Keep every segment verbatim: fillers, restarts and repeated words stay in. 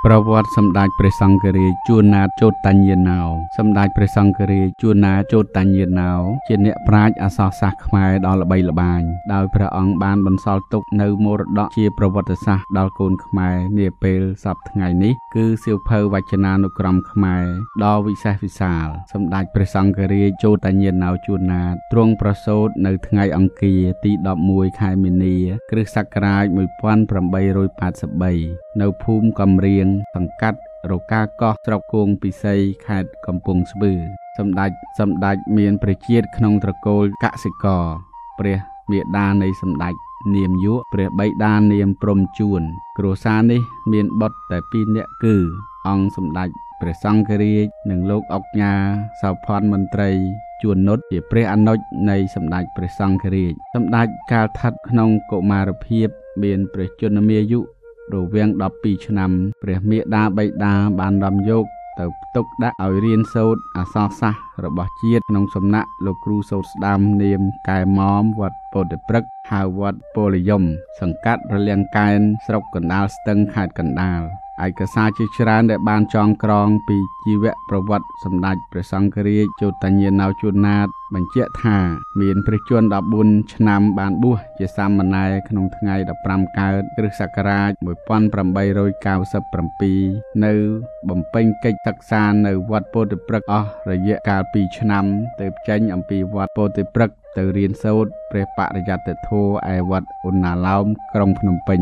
ប្រវត្តិសម្ដេចព្រះសង្ឃរាជជួនណាតចោតញ្ញណោសម្ដេចព្រះសង្ឃរាជជួនណាតចោតញ្ញណោជាអ្នកប្រាជ្ញអក្សរសាស្ត្រខ្មែរដ៏ល្បីល្បាញដោយព្រះអង្គបានបន្សល់ទុកនៅមរតកជាប្រវត្តិសាស្ត្រដល់កូនខ្មែរនាពេលសព្វថ្ងៃនេះគឺសៀវភៅវចនានុក្រមខ្មែរដ៏វិសេសវិសាលសម្ដេចព្រះសង្ឃរាជចោតញ្ញណោជួនណាតទ្រង់ប្រសូតនៅថ្ងៃអង្គារទីដប់មួយខែមីនាគ្រិស្តសករាជmột nghìn tám trăm tám mươi baនៅភូមិកំរៀងសង្កាត់រកាកោះស្រុកគងពិសីខេត្តកំពង់ស្ពឺសម្ដេចសម្ដេចមានព្រះជាតិក្នុងត្រកូលកសិករព្រះមេដានៃសម្ដេចនាមយុព្រះបិតានាមព្រំជួនគ្រួសារនេះមានបុត្រតែពីរនាក់គឺអង្គសម្ដេចព្រះសង្ឃរាជនិងលោកអុកញ៉ាសោភ័ណ្ឌមន្ត្រីជួននុតជាព្រះអនុជនៃសម្ដេចព្រះសង្ឃរាជសម្ដេចកាលឋិតក្នុងកុមារភាពមានព្រះជន្មាយុរវាងដប់ពីរឆ្នាំព្រះមេដាបិតាបាននាំយកទៅផ្ទុកដាក់ឲ្យរៀនសូត្រអក្សរសាស្ត្ររបស់ជាតិក្នុងសំណាក់លោកគ្រូសូត្រស្ដាំនាមកែម៉មវត្តពោធិព្រឹកហៅវត្តពលយមសង្កាត់រលៀងកែនស្រុកកណ្ដាលស្ទឹងខេត្តកណ្ដាលឯកសារជាច្រើនដែលបានចងក្រងពីជីវប្រវត្តិសម្ដេចព្រះសង្ឃរាជចោតញ្ញណោជួនណាតបញ្ជាក់ថាមានព្រះជន្មដប់បួនឆ្នាំបានបួសជាសាមណេរក្នុងថ្ងៃដប់ប្រាំកើតគ្រិស្តសករាជmột nghìn tám trăm chín mươi bảyនៅបំពេញកិច្ចសិក្សានៅវត្តពោធិព្រឹកអស់រយៈកាលពីរឆ្នាំទើបចេញអំពីវត្តពោធិព្រឹកទៅរៀនសូត្រព្រះបរិយត្តិធម៌ឯវត្តឧណ្ណាឡោមក្រុងភ្នំពេញ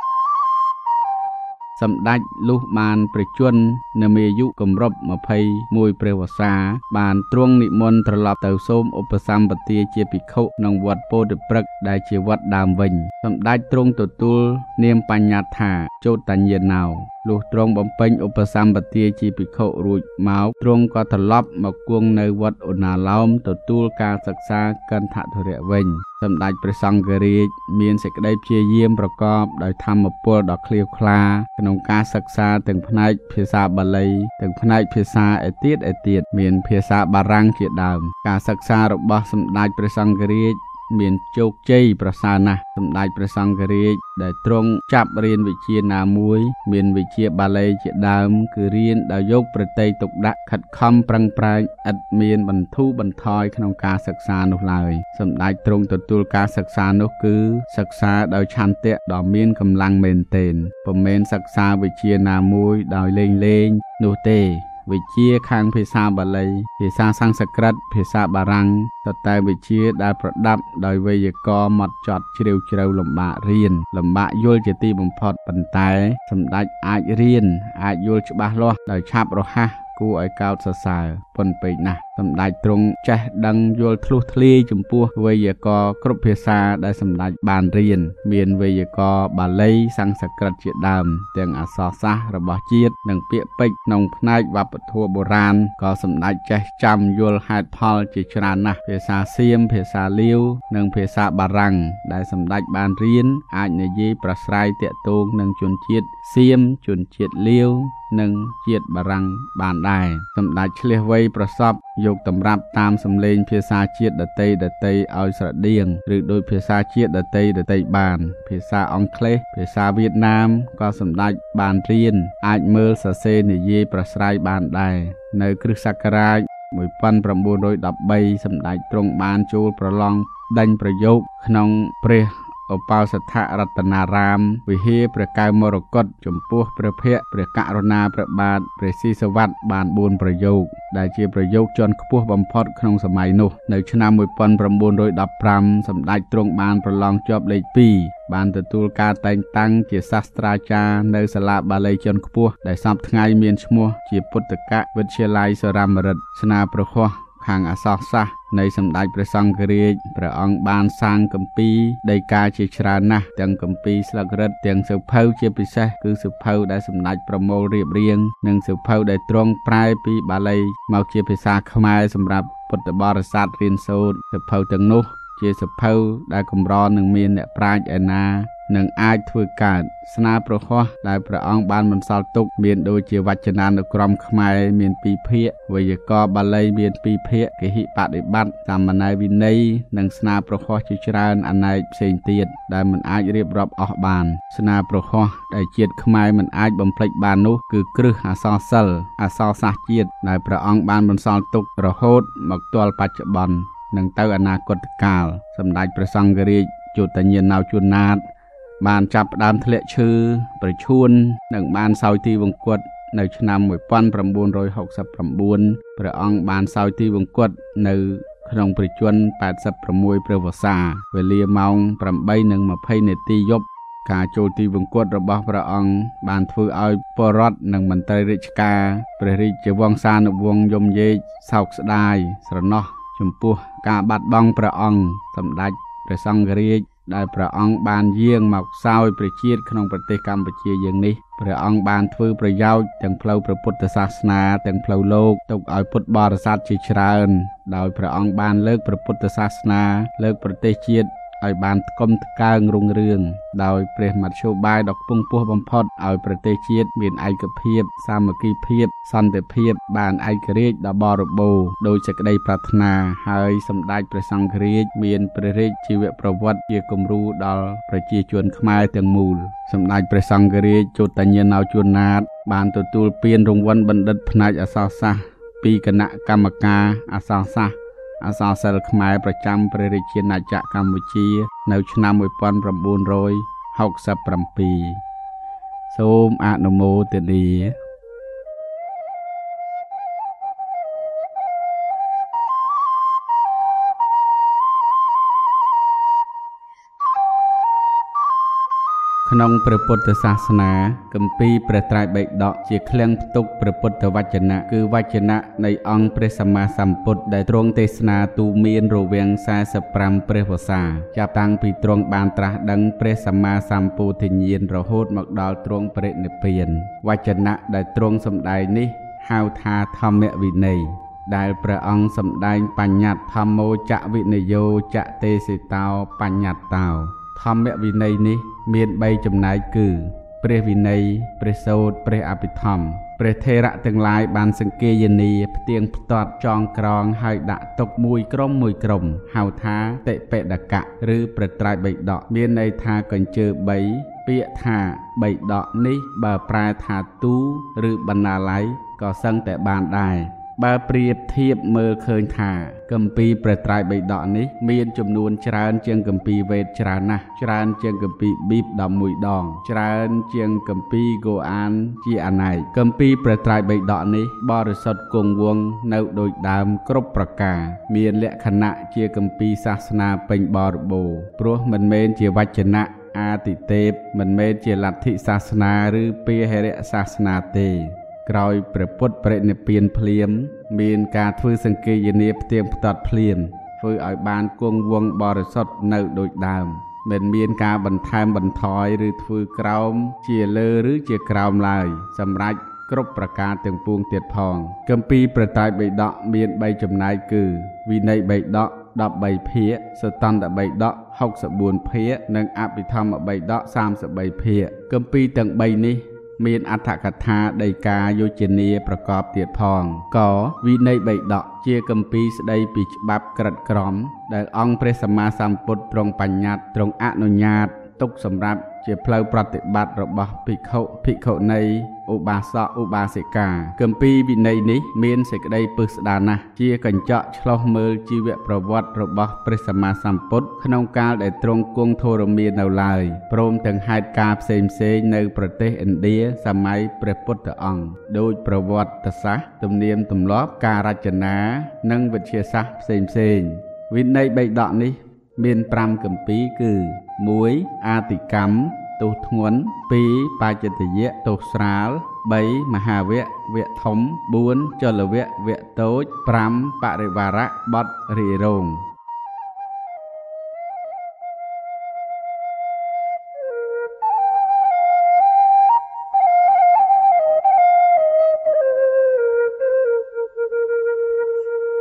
សម្ដេចលុះបានព្រះជន្មនាយុគម្រប់ម្ភៃមួយព្រះវស្សាបានទ្រង់និមន្តត្រឡប់ទៅសូមឧបសម្បទាជាភិក្ខុក្នុងវត្តពោធិព្រឹកដែលជាវត្តដើមវិញសម្ដេចទ្រង់ទទួលនាមបញ្ញត្តិថាចោតញ្ញណោលុះទ្រង់បំពេញឧបសម្បទាជាភិក្ខុរួចមកទ្រង់ក៏ត្រឡប់មកគង់នៅវត្តឧណ្ណាឡោមទទួលការសិក្សាកន្ធធរៈវិញសម្ដេចព្រះសង្ឃរាជមានសេចក្តីព្យាយាមប្រកបដោយធម្មពលដ៏ក្លៀវក្លាក្នុងការសិក្សាទាំងផ្នែកភាសាបាលីទាំងផ្នែកភាសាឯទៀតឯទៀតមានភាសាបារាំងជាដើមការសិក្សារបស់សម្ដេចព្រះសង្ឃរាជមានជោគជ័យប្រសើរណាស់សម្ដេចព្រះសង្ឃរាជដែលទ្រង់ចាប់រៀនវិជ្ជាណាមួយមានវិជ្ជាបាលីជាដើមគឺរៀនដោយយកប្រតិទុកដាក់ខិតខំប្រឹងប្រែងឥតមានបន្ធូរបន្ថយក្នុងការសិក្សានោះឡើយសម្ដេចទ្រង់ទទួលការសិក្សានោះគឺសិក្សាដោយឆន្ទៈដ៏មានកម្លាំងមែនទែនពុំមែនសិក្សាវិជ្ជាណាមួយដោយលេងលេងនោះទេវិជ្ជាខាងភាសាបាលីភាសាសំស្ក្រឹតភាសាបារាំងតតែវិជ្ជាដែលប្រដាប់ដោយវេយ្យាករណ៍ម៉ត់ចត់ជ្រាវជ្រៅលំបាករៀនលំបាកយល់ជាទីបំផុតប៉ុន្តែសម្ដេចអាចរៀនអាចយល់ច្បាស់លាស់ដោយឆាប់រហ័សគួរឲ្យកោតសរសើរប៉ុនពេកណាស់សម្ដេចទ្រង់ចេះដឹងយល់ធ្លុះធ្លាយចំពោះវេយ្យាករណ៍គ្រប់ភាសាដែលសម្ដេចបានរៀនមានវេយ្យាករណ៍បាលីសំស្ក្រឹតជាដើមទាំងអក្សរសាស្ត្ររបស់ជាតិនិងពាក្យពេចន៍ក្នុងផ្នែកវប្បធម៌បុរាណក៏សម្ដេចចេះចាំយល់ហេតុផលជាច្រើនណាស់ភាសាសៀមភាសាលាវនិងភាសាបារាំងដែលសម្ដេចបានរៀនអាចនិយាយប្រស្រ័យតាក់ទងនឹងជនជាតិសៀមជនជាតិលាវនិងជាតិបារាំងបានដែរសម្ដេចឆ្លៀសវៃប្រសពយកតម្រាប់តាមសម្លេងភាសាជាតិដតីដតីឲ្យស្រដៀងឬដោយភាសាជាតិដតីដតីបានភាសាអង់គ្លេសភាសាវៀតណាមក៏សម្ដេចបានរៀនអាចមើលសរសេរនិយាយប្រស្រ័យបានដែរនៅគ្រិស្តសករាជmột nghìn chín trăm mười baសម្ដេចទ្រង់បានចូលប្រឡងដេញប្រយោគក្នុងព្រះឧបោសថរតនារាមវិហារព្រះកែវមរកតចំពោះព្រះភ័ក្ត្រព្រះករុណាព្រះបាទព្រះស៊ីសវ័តបានបួនប្រយោគដែលជាប្រយោគជាន់ខ្ពស់បំផុតក្នុងសម័យនោះនៅឆ្នាំmột nghìn chín trăm mười lămសម្ដេចទ្រង់បានប្រឡងជាប់លេខពីរបានទទួលការតែងតាំងជាសាស្ត្រាចារ្យនៅសាលាបាលីជាន់ខ្ពស់ដែលសពថ្ងៃមានឈ្មោះជាពុទ្ធកវិទ្យាល័យសរាមរិទ្ធស្នាប្រខុសខាងអក្សរសាស្ត្រនៃសម្ដេចព្រះសង្ឃរាជព្រះអង្គបានសាងគម្ពីរដីកាជាច្រើនណាស់ទាំងគម្ពីរស្លឹករឹតទាំងសៀវភៅជាពិសេសគឺសៀវភៅដែលសម្ដេចប្រមូលរៀបរៀងនិងសៀវភៅដែលទ្រង់ប្រែពីបាលីមកជាភាសាខ្មែរសម្រាប់ពុទ្ធបរិស័ទរៀនសូត្រសៀវភៅទាំងនោះជាសៀវភៅដែលកម្រនឹងមានអ្នកប្រាជ្ញឯណានឹងអាចធ្វើកើតស្នាប្រហោះដែលព្រះអង្គបានបន្សល់ទុកមានដូចជាវចនានុក្រមខ្មែរមានពីរភាគវេយ្យាករណ៍បាលីមានពីរភាគគហិបដិបត្តិសាមណេរវិន័យនិងស្នាប្រហោះជាច្រើនអនេកផ្សេងទៀតដែលមិនអាចរៀបរាប់អស់បានស្នាប្រហោះដែលជាតិខ្មែរមិនអាចបំភ្លេចបាននោះគឺគ្រឹះអក្សរសិល្ប៍អក្សរសាស្ត្រជាតិដែលព្រះអង្គបានបន្សល់ទុករហូតមកទល់បច្ចុប្បន្ននិងទៅអនាគតកាលសម្ដេចព្រះសង្ឃរាជជតញ្ញាណោជួនណាតបានចាប់ផ្ដើមធ្លាក់ឈឺប្រឈួននិងបានសោយទីវង្គតនៅឆ្នាំmột nghìn chín trăm sáu mươi chínព្រះអង្គបានសោយទីវង្គតនៅក្នុងព្រះជន្មแปดสิบหกព្រះវស្សាវេលាម៉ោងแปดនិងยี่สิบនាទីយប់ការចូលទីវង្គតរបស់ព្រះអង្គបានធ្វើឲ្យពលរដ្ឋនិងមន្ត្រីរាជការព្រះរាជវង្សានុវង្សយំយេកសោកស្ដាយស្រណោះចំពោះការបាត់បង់ព្រះអង្គសម្ដេចព្រះសង្ឃរាជដែលព្រះអង្គបានយាងមកសោយព្រះជាតិក្នុងប្រទេសកម្ពុជាយើងនេះព្រះអង្គបានធ្វើប្រយោជន៍ទាំងផ្លូវព្រះពុទ្ធសាសនាទាំងផ្លូវលោកទុកឲ្យពុទ្ធបរិស័ទជាច្រើនដោយព្រះអង្គបានលើកព្រះពុទ្ធសាសនាលើកប្រទេសជាតិឲ្យបានថ្កុំថ្កើងរុងរឿងដោយព្រះមធ្យោបាយដ៏ខ្ពង់ខ្ពស់បំផុតឲ្យប្រទេសជាតិមានឯកភាពសាមគ្គីភាពសន្តិភាពបានឯករាជ្យដ៏បរិបូរណ៍ដោយសេចក្តីប្រាថ្នាហើយសម្ដេចព្រះសង្ឃរាជមានព្រះរាជជីវប្រវត្តិជាគំរូដល់ប្រជាជនខ្មែរទាំងមូលសម្ដេចព្រះសង្ឃរាជជតញ្ញាណោជួនណាតបានទទួលពានរង្វាន់បណ្ឌិតផ្នែកអក្សរសាស្ត្រពីគណៈកម្មការអក្សរសាស្ត្រអក្សរសិល្ប៍ខ្មែរប្រចាំព្រះរាជាណាចក្រកម្ពុជានៅឆ្នាំmột nghìn chín trăm sáu mươi bảyសូមអនុមោទនាក្នុងព្រះពុទ្ធសាសនាគម្ពីរព្រះត្រៃបិដកជាឃ្លាំងផ្ទុកព្រះពុទ្ធវចនៈគឺវចនៈនៃអង្គព្រះសម្មាសម្ពុទ្ធដែលទ្រង់ទេសនាទូមានរវាងសែសិបប្រាំព្រះវស្សាចាប់តាំងពីទ្រង់បានត្រាស់ដឹងព្រះសម្មាសម្ពោធិញ្ញាណរហូតមកដល់ទ្រង់បរិនិព្វានវចនៈដែលទ្រង់សម្ដែងនេះហៅថាធម្មវិន័យដែលព្រះអង្គសម្ដែងបញ្ញត្តិធម្មោចវិនយោចទេសិតោបញ្ញត្តោធម្មវិន័យនេះមានបីចំណែកគឺព្រះវិន័យព្រះសូត្រព្រះអភិធម្មព្រះថេរៈទាំងឡាយបានសង្កេយនាផ្ទៀងផ្ទាត់ចងក្រងហើយដាក់ទុកមួយក្រុមមួយក្រុមហៅថាតិបេដកៈឬព្រះត្រៃបិដកមានន័យថាកញ្ជើបីពាក្យថាបិដកនេះបើប្រែថាទូឬបណ្ណាល័យក៏សឹងតែបានដែរបើប្រៀបធៀបមើលឃើញថាគម្ពីរព្រះត្រៃបិដកនេះមានចំនួនច្រើនជាងគម្ពីរវេទច្រើនណាស់ច្រើនជាងគម្ពីរប៊ីបដប់មួយដងច្រើនជាងគម្ពីរកូអានជាអនេកគម្ពីរព្រះត្រៃបិដកនេះបរិសុទ្ធគង់វង្សនៅដូចដើមគ្រប់ប្រការមានលក្ខណៈជាគម្ពីរសាសនាពេញបរិបូរណ៍ព្រោះមិនមែនជាវចនៈអាទិទេពមិនមែនជាលទ្ធិសាសនាឬពាហិរសាសនាទេក្រោយព្រះពុទ្ធបរិនិព្វានភ្លាមមានការធ្វើសង្កេយនាផ្ទៀងផ្ទាត់ភ្លាមធ្វើឲ្យបានគង់វង្សបរិសុទ្ធនៅដូចដើមមិនមានការបន្ថែមបន្ថយឬធ្វើក្រោមជាលើឬជាក្រោមឡើយសម្រាប់គ្រប់ប្រការទាំងពួងទៀតផងគម្ពីរព្រះត្រៃបិដកមានបីចំណែកគឺវិន័យបិដកដប់បីភាគសតន្តបិដកហុកសិបបួនភាគនិងអភិធម្មបិដកសាមសិបបីភាគគម្ពីរទាំងបីនេះមានអត្ថកថាដីកាយោជនាប្រកបទៀតផងកវិន័យបិដកជាគម្ពីរស្ដីពីច្បាប់ក្រិតក្រមដែលអង្គព្រះសម្មាសម្ពុទ្ធទ្រង់បញ្ញត្តិទ្រង់អនុញ្ញាតទុកសម្រាប់ជាផ្លូវប្រតិបត្តិរបស់ភិក្ខុភិក្ខុនីឧបាសកឧបាសិកាគម្ពីរវិន័យនេះមានសេចក្តីពិស្ដារណាស់ជាកញ្ចក់ឆ្លុះមើលជីវប្រវត្តិរបស់ព្រះសម្មាសម្ពុទ្ធក្នុងកាលដែលទ្រង់គង់ធរមាននៅឡើយព្រមទាំងហេតុការណ៍ផ្សេងផ្សេងនៅប្រទេសឥណ្ឌាសម័យព្រះពុទ្ធអង្គដោយប្រវត្តិសាស្ត្រទំនៀមទម្លាប់ការរចនានិងវិទ្យាសាស្ត្រផ្សេងផ្សេងវិន័យបិដកនេះមានប្រាំគម្ពីរគឺមួយអាទិកម្មទោសធ្ងន់ពីរបច្ចិតយៈទោសស្រាលបីមហាវគ្គវគ្គធំបួនចលវគ្គវគ្គតូចប្រាំបរិវារៈបទរាយរងខ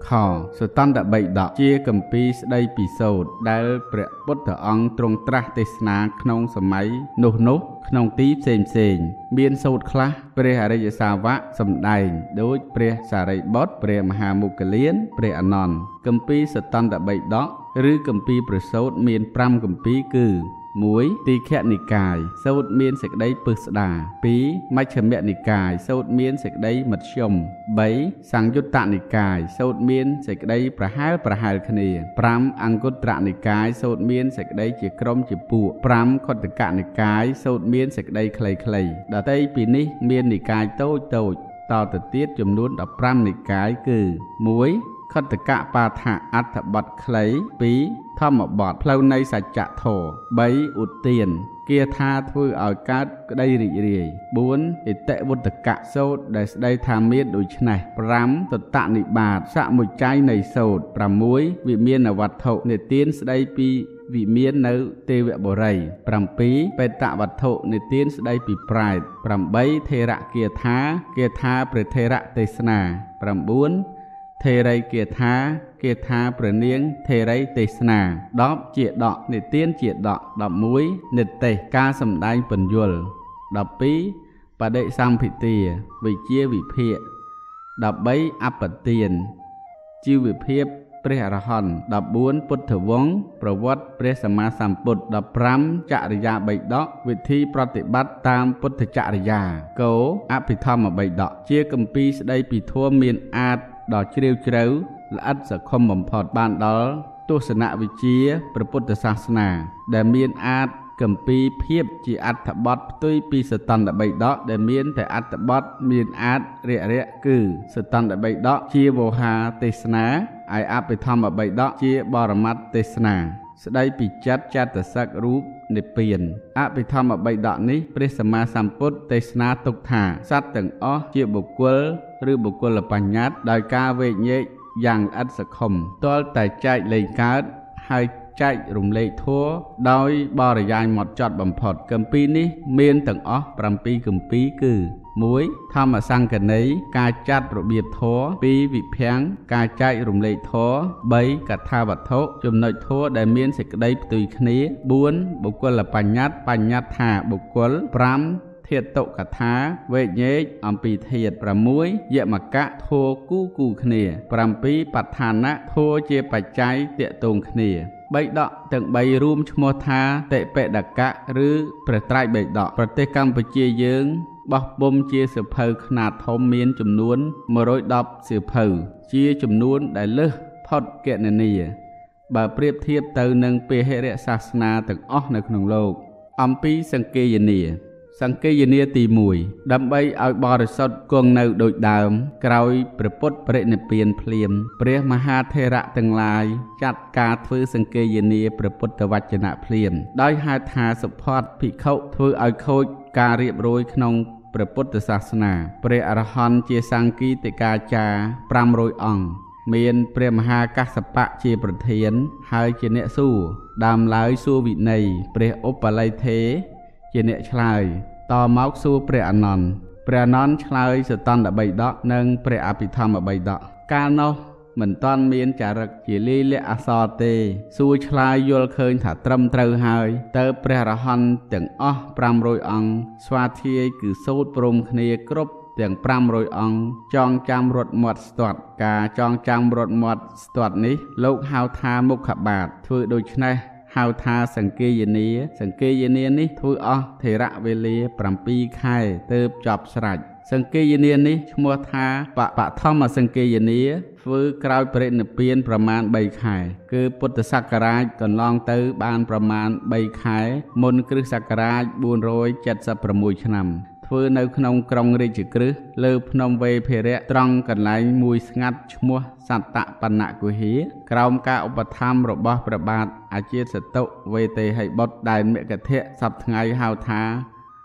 ខសតន្តបិដកជាគម្ពីរស្ដីពីសូត្រដែលព្រះពុទ្ធអង្គទ្រង់ត្រាស់ទេសនាក្នុងសម័យនោះនោះក្នុងទីផ្សេងផ្សេងមានសូត្រខ្លះព្រះអរិយសាវកសម្ដែងដូចព្រះសារីបុត្រព្រះមហាមុគលានព្រះអនន្តគម្ពីរសតន្តបិដកឬគម្ពីរព្រះសូត្រមានប្រាំគម្ពីរគឺមួយទីឃនិកាយសូត្រមានសេចក្តីពឹស្ដាពីរមជ្ឈិមនិកាយសូត្រមានសេចក្តីមធ្យមបីសង្យុត្តនិកាយសូត្រមានសេចក្តីប្រហែលប្រហែលគ្នាប្រាំអង្គុត្រនិកាយសូត្រមានសេចក្តីជាក្រុមជាពួកប្រាំខុទ្ទកនិកាយសូត្រមានសេចក្តីខ្លីៗដទៃពីនេះមាននិកាយតូចតូចតទៅទៀតចំនួនដប់ប្រាំនិកាយគឺមួយខុទ្ទកបាថៈអត្ថបទខ្លីពីរធម្មបទផ្លូវនៃសច្ចធម៌បីឧទានគាថាធ្វើឲ្យកើតក្តីរីករាយបួនអតិវុត្តកៈសូត្រដែលស្ដីថាមានដូច្នេះប្រាំតតនិបាតសមុច្ច័យនៃសូត្រប្រាំមួយវិមានវត្ថុនិទានស្ដីពីវិមាននៅទេវបុរីប្រាំពីរបេតវត្ថុនិទានស្ដីពីប្រែតប្រាំបីថេរគាថាគាថាព្រះថេរទេសនាប្រាំបួនថេរីគាថាគាថាព្រះនាងថេរីទេសនាដប់ជាដកនិទានជាដកដប់មួយនិទេសការសម្ដែងពន្យល់ដប់ពីរបដិសម្ភិទាវិជាវិភាគដប់បីអបទានជីវវិភាពព្រះអរហន្តដប់បួនពុទ្ធវង្សប្រវត្តិព្រះសម្មាសម្ពុទ្ធដប់ប្រាំចរិយាបិដកវិធីប្រតិបត្តិតាមពុទ្ធចរិយាគោអភិធម្មបិដកជាគម្ពីរស្ដីពីធម៌មានអាចដ៏ជ្រាលជ្រៅល្អិតសក្ខុមបំផុតបានដល់ទស្សនវិជ្ជាព្រះពុទ្ធសាសនាដែលមានអាចគម្ពីរភាពជាអត្ថបទផ្ទុយពីសតន្តបិដកដែលមានតែអត្ថបទមានអាចរយៈគឺសតន្តបិដកជាវោហាទេសនាឯអភិធម្មបិដកជាបរមត្ថទេសនាស្ដីពីចិត្តចតសិករូបនិព្វានអភិធម្មបិដកនេះព្រះសម្មាសម្ពុទ្ធទេសនាទុកថាសត្វទាំងអស់ជាបុគ្គលឬបុគ្គលបញ្ញត្តិដោយការវេកញែកយ៉ាងល្អិតសក្ខុមទាល់តែចែកលែងកើតហើយចែករំលែកធម៌ដោយបរិយាយហ្មត់ចត់បំផុតគម្ពីរនេះមានទាំងអស់ប្រាំពីរគម្ពីរគឺមួយធម្មសង្កណីការចាត់របៀបធម៌ពីរវិភាំងការចែករំលែកធម៌បីកថាវត្ថុចំណុចធម៌ដែលមានសេចក្តីផ្ទុយគ្នាបួនបុគ្គលបញ្ញត្តិបញ្ញត្តិថាបុគ្គលប្រាំធាតុកថាវេញែកអំពីធាតុប្រាំមួយយមកៈធัวគូគូគ្នាប្រាំពីរបឋានៈធัวជាបច្ច័យតាក់ទងគ្នាបិដកទាំងបីរួមឈ្មោះថាតិបិដកៈឬព្រះត្រៃបិដកប្រទេសកម្ពុជាយើងបោះពុំជាសៀវភៅខ្នាតធំមានចំនួនមួយរយដប់សៀវភៅជាចំនួនដែលលើសផុតគណនាបើប្រៀបធៀបទៅនឹងពហិរសាសនាទាំងអស់នៅក្នុងលោកអំពីសង្កេយនាសង្កេយនាទីមួយដើម្បីឲ្យបរិសុទ្ធគង់នៅដូចដើមក្រោយព្រះពុទ្ធបរិនិព្វានភ្លាមព្រះមហាថេរៈទាំងឡាយចាត់ការធ្វើសង្កេយនាព្រះពុទ្ធវចនៈភ្លាមដោយហេតុថាសុផតភិក្ខុធ្វើឲ្យខូចការរៀបរយក្នុងព្រះពុទ្ធសាសនាព្រះអរហន្តជាសង្ឃីតិកាចារ្យប្រាំរយអង្គមានព្រះមហាកស្សបៈជាប្រធានហើយជាអ្នកសួរដើមឡើយសួរវិន័យព្រះឧបល័យថេជាអ្នកឆ្លើយតមកសួរព្រះអនន្តព្រះអនន្តឆ្លើយសតន្តបិដកនិងព្រះអភិធម្មបិដកកាលនោះមិនតាន់មានចារឹកជាលីលៈអសរទេសួរឆ្លើយយល់ឃើញថាត្រឹមត្រូវហើយតើព្រះរហន្តទាំងអស់ប្រាំរយអង្គស្វាធ្យាយគឺសូត្រព្រមគ្នាគ្រប់ទាំងប្រាំរយអង្គចងចាំរត់មាត់ស្ទាត់ការចងចាំរត់មាត់ស្ទាត់នេះលោកហៅថាមុខបាទធ្វើដូច្នេះហៅថាសង្កេយនាសង្កេយនានេះធ្វើអស់ថេរវេលាប្រាំពីរខែទើបចប់ស្រេចសង្កេយនានេះឈ្មោះថាបបឋមសង្កេយនាធ្វើក្រោយបរិនិព្វានប្រមាណបីខែគឺពុទ្ធសករាជកន្លងទៅបានប្រមាណបីខែមុនគ្រិស្តសករាជបួនរយចិតសិបប្រាំមួយឆ្នាំធ្វើនៅក្នុងក្រុងរាជក្រឹសលើភ្នំវេភិរៈត្រង់កន្លែងមួយស្ងាត់ឈ្មោះសត្តបណ្ណគុហាក្រោមការឧបត្ថម្ភរបស់ព្រះបាទអាជាសតុវេទេហិបុត្រដែលមគធៈសពថ្ងៃហៅថា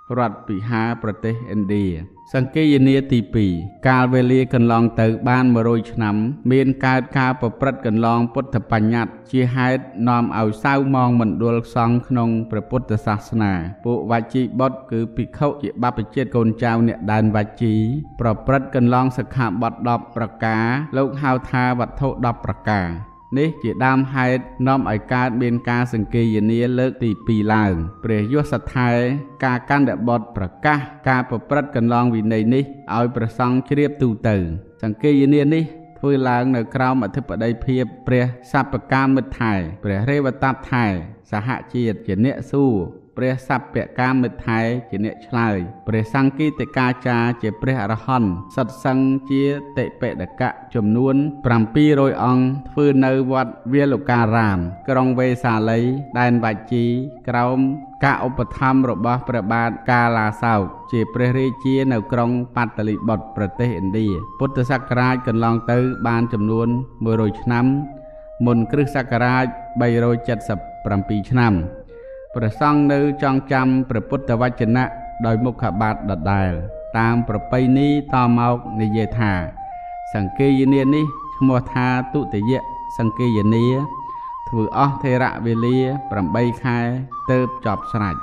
រដ្ឋពិហាប្រទេសឥណ្ឌាសង្កេយនាទីពីរកាលវេលាកន្លងទៅបានមួយរយឆ្នាំមានកើតការប្រព្រឹត្តកន្លងពុទ្ធបញ្ញត្តិជាហេតុនាំឲ្យសៅមងមណ្ឌលសង្ឃក្នុងព្រះពុទ្ធសាសនាពួកវជ្ជីបុត្រគឺភិក្ខុជាបព្វជិតកូនចៅអ្នកដែនវជ្ជីប្រព្រឹត្តកន្លងសិក្ខាបទដប់ប្រការលោកហៅថាវត្ថុដប់ប្រការនេះជាដើមហេតុនាំឲ្យកើតមានការសង្កេយនាលើកទីពីរឡើងព្រះយសថែការកណ្ដបុត្រប្រកាសការប្រព្រឹត្តកន្លងវិន័យនេះឲ្យព្រះសង្ឃជ្រាបទូទៅសង្កេយនានេះធ្វើឡើងនៅក្រោមអធិបតីភាពព្រះសព្វកាមិតថែព្រះរេវតថែសហជាតិជាអ្នកសួរព្រះសព្វកាមិតថែជាអ្នកឆ្លើយព្រះសង្កេតិកាចារ្យជាព្រះអរហន្តសិទ្ធសង្ឃជាតិបេដកៈចំនួនប្រាំពីររយអង្គធ្វើនៅវត្តវាលុការាមក្រុងវេសាលីដែនវជ្ជីក្រោមការឧបត្ថម្ភរបស់ព្រះបាទកាឡាសោកជាព្រះរាជានៅក្រុងបាតលីបុត្រប្រទេសឥណ្ឌាពុទ្ធសករាជកន្លងទៅបានចំនួនមួយរយឆ្នាំមុនគ្រិស្តសករាជបីរយចិតសិបប្រាំពីរឆ្នាំព្រះសង្ឃនៅចងចាំព្រះពុទ្ធវចនៈដោយមុខបាតដដែលតាមប្រពៃណីតមកនិយាយថាសង្កេយនានេះឈ្មោះថាទុតិយសង្កេយនាធ្វើអស់ថេរវេលាប្រាំបីខែទើបចប់ស្រេច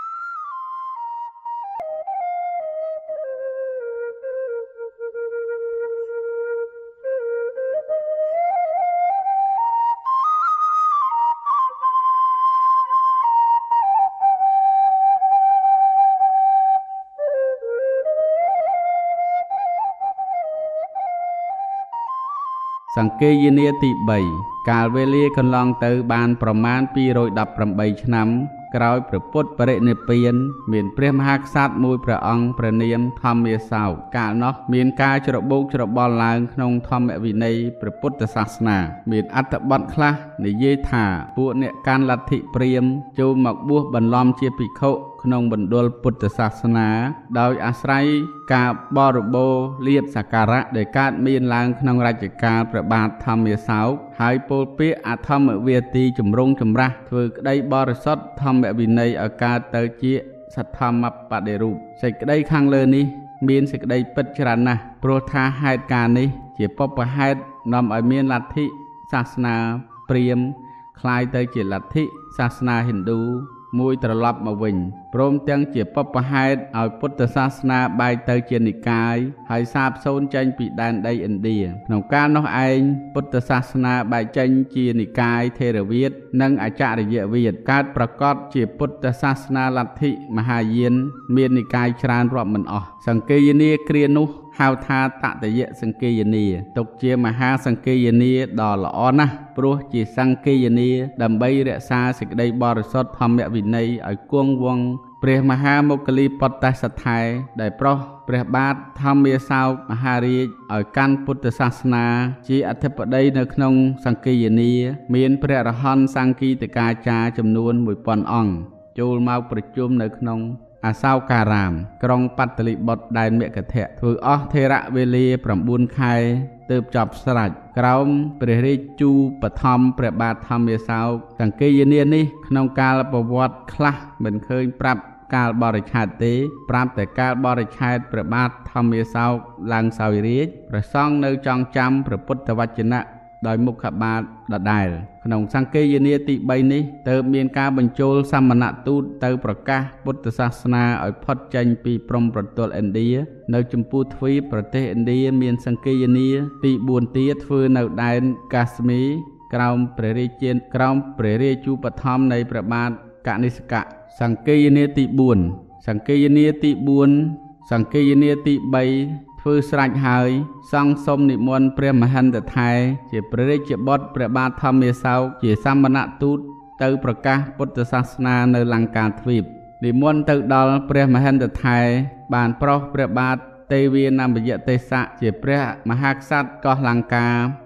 សង្កេយនាទីបីកាលវេលាកន្លងទៅបានប្រមាណពីររយដប់ប្រាំបីឆ្នាំក្រោយព្រះពុទ្ធបរិនិព្វានមានព្រះមហាក្សត្រមួយព្រះអង្គព្រះនាមធម្មាសោកកាលនោះមានការច្របូកច្របល់ឡើងក្នុងធម្មវិន័យព្រះពុទ្ធសាសនាមានអត្ថបទខ្លះនិយាយថាពួកអ្នកកាន់លទ្ធិព្រាហ្មណ៍ចូលមកបួសបន្លំជាភិក្ខុក្នុងមណ្ឌលពុទ្ធសាសនាដោយអាស្រ័យការបរិបូរលៀបសក្ការៈដែលកើតមានឡើងក្នុងរជ្ជកាលព្រះបាទធម្មាសោកហើយពោលពាក្យអធម្មវាទីចម្រុងចម្រាស់ធ្វើក្តីបរិសុទ្ធធម្មវិន័យឲ្យកើតទៅជាសទ្ធម្មបដិរូបសេចក្តីខាងលើនេះមានសេចក្តីពិតច្រើនណាស់ព្រោះថាហេតុការណ៍នេះជាបុព្វហេតុនាំឲ្យមានលទ្ធិសាសនាព្រាហ្មណ៍คล้ายទៅជាលទ្ធិសាសនាហិណ្ឌូមួយត្រឡប់មកវិញព្រមទាំងជាបុព្វហេតុឲ្យពុទ្ធសាសនាបែកទៅជានិកាយហើយសាបសូន្យចេញពីដែនដីឥណ្ឌាក្នុងកាលនោះឯងពុទ្ធសាសនាបែកចេញជានិកាយថេរវាទនិងអចរិយវាទកើតប្រកបជាពុទ្ធសាសនាលទ្ធិមហាយានមាននិកាយច្រើនរាប់មិនអស់សង្កេយនាគ្រានោះហៅថាតតយសង្កេយនាទុកជាមហាសង្កេយនាដ៏ល្អណាស់ព្រោះជាសង្កេយនាដើម្បីរក្សាសេចក្តីបរិសុទ្ធធម្មវិន័យឲ្យគង់វង្សព្រះមហាមោគលីបតសថែដែលប្រោសព្រះបាទធម្មាសោកមហារាជឲ្យកាន់ពុទ្ធសាសនាជាអធិបតីនៅក្នុងសង្កេយនាមានព្រះអរហន្តសង្កេតិកាចារ្យចំនួនមួយពាន់អង្គចូលមកប្រជុំនៅក្នុងអសោការាមក្រុងបាតលីបុត្រដែនមគធៈធ្វើអស់ថេរវេលាប្រាំបួនខែទើបចប់ស្រេចក្រោមព្រះរាជជូបឋមព្រះបាទធម្មាសោកសង្កេយនានេះក្នុងកាលប្រវត្តិខ្លះមិនឃើញប្រាប់កាលបរិច្ឆេទទេប្រាប់តែកាលបរិច្ឆេទព្រះបាទធម្មាសោកឡើងសោយរាជព្រះសង្ឃនៅចងចាំព្រះពុទ្ធវចនៈដោយមុខបាទដដែលក្នុងសង្កេយនាទីបីនេះទើបមានការបញ្ចូលសមណទូតទៅប្រកាសពុទ្ធសាសនាឲ្យផុតចេញពីព្រំប្រទល់ឥណ្ឌានៅចម្ពោះទ្វីបប្រទេសឥណ្ឌាមានសង្កេយនាទីបួនទៀតធ្វើនៅដែនកាស្មីក្រោមព្រះរាជាក្រោមព្រះរាជូបត្ថម្ភនៃព្រះបាទកនិស្កៈសង្កេយនាទីបួនសង្កេយនាទីបួនសង្កេយនាទីបីធ្វើស្រេចហើយសង្ឃសុំនិមន្តព្រះមហន្តថែជាព្រះរាជបុត្រព្រះបាទធម្មាសោកជាសមណទូតទៅប្រកាសពុទ្ធសាសនានៅលង្កាទ្វីបនិមន្តទៅដល់ព្រះមហន្តថែបានប្រោសព្រះបាទទេវានមយទេសៈជាព្រះមហាក្សត្រកោះលង្កា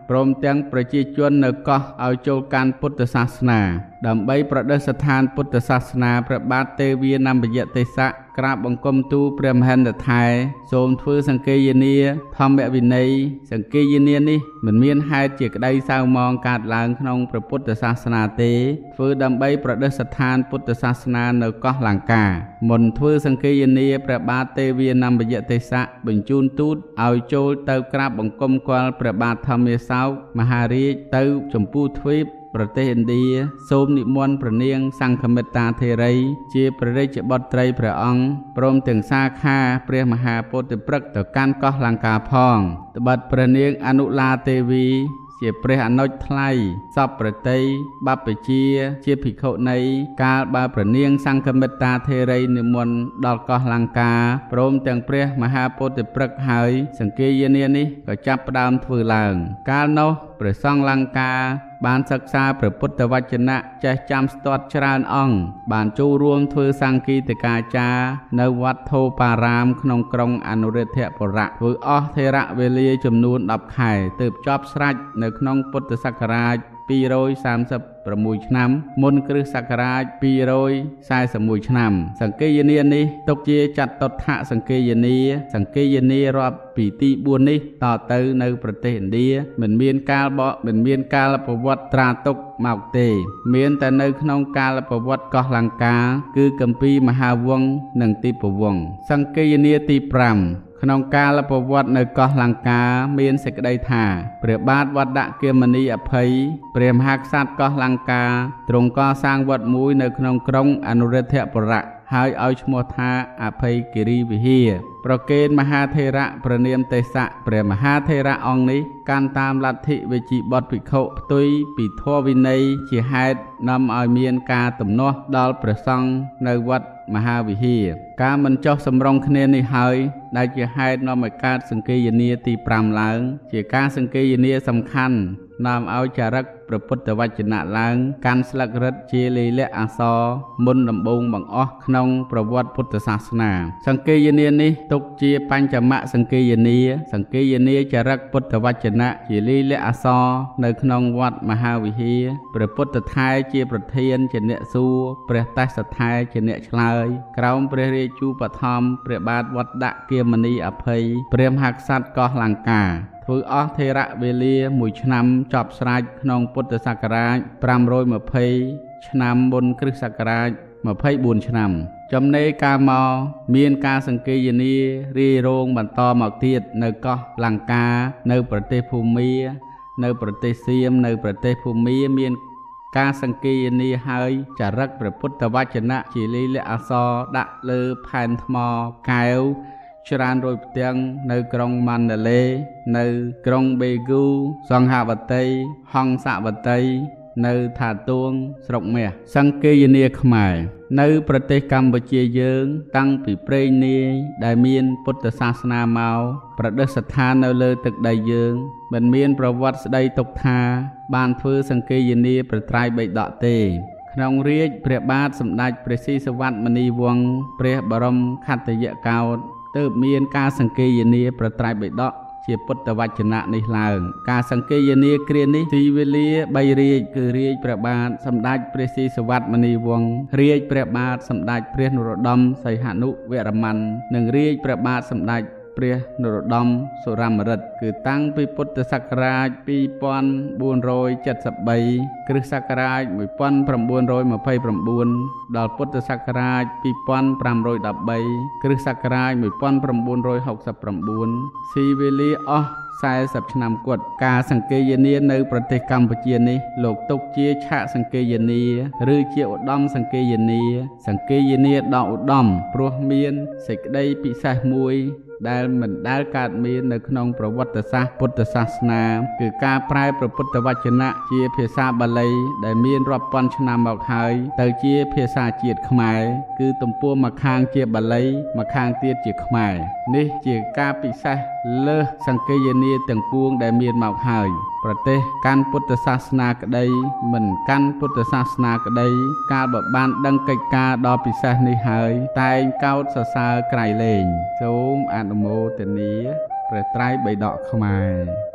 ព្រមទាំងប្រជាជននៅកោះឲ្យចូលកាន់ពុទ្ធសាសនាដើម្បីប្រតិស្ថានពុទ្ធសាសនាព្រះបាទទេវានំបយទេសៈក្រាបបង្គំទូលព្រះមហិន្ទថែសូមធ្វើសង្កេយនាធម្មវិន័យសង្កេយនានេះមិនមានហេតុជាក្តីសៅមងកើតឡើងក្នុងព្រះពុទ្ធសាសនាទេធ្វើដើម្បីប្រតិស្ថានពុទ្ធសាសនានៅកោះលង្កាមុនធ្វើសង្កេយនាព្រះបាទទេវានំបយទេសៈបញ្ជូនទូតឲ្យចូលទៅក្រាបបង្គំគាល់ព្រះបាទធម្មសោកមហារាជទៅចម្ពោះទ្វីបប្រទេសឥណ្ឌាសូមនិមន្តព្រះនាងសង្ឃមិត្តាធេរីជាព្រះរាជបុត្រីព្រះអង្គព្រមទាំងសាខាព្រះមហាពោធិព្រឹក្សទៅកាន់កោះលង្កាផងត្បិតព្រះនាងអនុឡាទេវីជាព្រះអនុជថ្លៃសពប្រតិបព្វជាជាភិក្ខុនីកាលបើព្រះនាងសង្ឃមិត្តាធេរីនិមន្តដល់កោះលង្កាព្រមទាំងព្រះមហាពោធិព្រឹក្សហើយសង្កេយនានេះក៏ចាប់ផ្ដើមធ្វើឡើងកាលនោះព្រះសង្ឃលង្កាបានសិក្សាព្រះពុទ្ធវចនៈចេះចាំស្ទាត់ច្រើនអង្គបានចូលរួមធ្វើសង្ឃីតិកាចារនៅវត្តធោបារាមក្នុងក្រុងអនុរាធបុរៈធ្វើអស់ថេរវេលាចំនួនដប់ខែទើបចប់ស្រេចនៅក្នុងពុទ្ធសករាជពីររយសាមសិបប្រាំមួយឆ្នាំមុនគ្រិស្តសករាជពីររយសែសិបមួយឆ្នាំសង្កេយនានេះទុកជាចតុដ្ឋសង្កេយនាសង្កេយនារាប់ពីទីបួននេះតទៅនៅប្រទេសឥណ្ឌាមិនមានកាលបកមិនមានកាលប្រវត្តិត្រាទុកមកទេមានតែនៅក្នុងកាលប្រវត្តិកោះលង្កាគឺគម្ពីរមហាវង្សនិងទីពវង្សសង្កេយនាទីប្រាំក្នុងកាលប្រវត្តិនៅកោះលង្កាមានសេចក្តីថាព្រះបាទវត្តគមនីអភ័យព្រះមហាក្សត្រកោះលង្កាទ្រង់កសាងវត្តមួយនៅក្នុងក្រុងអនុរាធបុរៈហើយឲ្យឈ្មោះថាអភ័យគិរីវិហារប្រកេនមហាថេរៈព្រះនាមទេសៈព្រះមហាថេរៈអង្គនេះកាន់តាមលទ្ធិវិជ្ជាបទភិក្ខុផ្ទុយពីធម៌វិន័យជាហេតុនាំឲ្យមានការទំនាស់ដល់ព្រះសង្ឃនៅវត្តមហាវិហារការមិនចុះសម្រុងគ្នានេះហើយដែលជាហេតុនាំឲ្យកើតសង្កេយនាទីប្រាំឡើងជាការសង្កេយនាសំខាន់នាំឲ្យចារឹកព្រះពុទ្ធវចនៈឡើងកាន់ស្លឹករឹតជាលិលាក់អក្សរមុនដំបូងបង្អស់ក្នុងប្រវត្តិពុទ្ធសាសនាសង្កេយនានេះទុកជាបញ្ចមសង្កេយនាសង្កេយនាចារឹកពុទ្ធវចនៈជាលិលាក់អក្សរនៅក្នុងវត្តមហាវិហារព្រះពុទ្ធថែជាប្រធានជាអ្នកសួរព្រះតេសថែជាអ្នកឆ្លើយក្រោមព្រះរាជូបត្ថម្ភព្រះបាទវត្តគមនីអភ័យព្រះមហាក្សត្រកោះលង្កាធ្វើអស់ថេរវេលាមួយឆ្នាំចប់ស្រេចក្នុងពុទ្ធសករាជប្រាំរយម្ភៃឆ្នាំមុនគ្រិស្តសករាជម្ភៃបួនឆ្នាំចំណេរកាលមកមានការសង្កេយនារាយរងបន្តមកទៀតនៅកោះលង្កានៅប្រទេសភូមានៅប្រទេសសៀមនៅប្រទេសភូមាមានការសង្កេយនាហើយចារឹកព្រះពុទ្ធវចនៈជាលិលាក់អក្សរដាក់លើផែនថ្មកែវច្រើនរយផ្ទាំងនៅក្រុងម៉ាន់ដេលេនៅក្រុងបេហ្គូសង្ហវតីហង្សវតីនៅថាទួងស្រុកមាសសង្កេយនាខ្មែរនៅប្រទេសកម្ពុជាយើងតាំងពីព្រេងនាយដែលមានពុទ្ធសាសនាមកប្រតិស្ថាននៅលើទឹកដីយើងមិនមានប្រវត្តិស្ដីទុកថាបានធ្វើសង្កេយនាប្រត្រៃបិដកទេក្នុងរាជព្រះបាទសម្ដេចព្រះស៊ីសុវត្ថិមុនីវង្សព្រះបរមខត្តយកោដ្ឋទើបមានការសង្កេយនាប្រត្រៃបិដកជាពុទ្ធវចនៈនេះឡើងការសង្កេយនាគ្រានេះទីវេលាបីរាជគឺរាជព្រះបាទសម្ដេចព្រះស៊ីសុវត្ថិមុនីវង្សរាជព្រះបាទសម្ដេចព្រះនរោត្តមសីហនុវរ្ម័ននិងរាជព្រះបាទសម្ដេចព្រះនរោត្តមសុរាមរិទ្ធគឺតាំងពីពុទ្ធសករាជពីរពាន់បួនរយចិតសិបបីគ្រិស្តសករាជមួយពាន់ប្រាំបួនរយម្ភៃប្រាំបួនដល់ពុទ្ធសករាជពីរពាន់ប្រាំរយដប់បីគ្រិស្តសករាជមួយពាន់ប្រាំបួនរយហុកសិបប្រាំបួនស៊ីវេលាអស់សែសិបឆ្នាំគត់ការសង្កេយនានៅប្រទេសកម្ពុជានេះលោកទុកជាឆាកសង្កេយនាឬជាឧត្តមសង្កេយនាសង្កេយនាដ៏ឧត្តមព្រោះមានសេចក្តីពិសេសមួយដែលមិនដែលកើតមាននៅក្នុងប្រវត្តិសាស្ត្រពុទ្ធសាសនាគឺការប្រែព្រះពុទ្ធវចនៈជាភាសាបាលីដែលមានរាប់ពាន់ឆ្នាំមកហើយទៅជាភាសាជាតិខ្មែរគឺទំព័រមួយខាងជាបាលីមួយខាងទៀតជាខ្មែរនេះជាការពិសេសលើសសង្កេយនាទាំងពួងដែលមានមកហើយប្រទេសកាន់ពុទ្ធសាសនាក្តីមិនកាន់ពុទ្ធសាសនាក្តីកាលបើបានដឹងកិច្ចការដ៏ពិសេសនេះហើយតែងកោតសរសើរក្រៃលែងសូមអនុមោទនាព្រះត្រៃបិដកខ្មែរ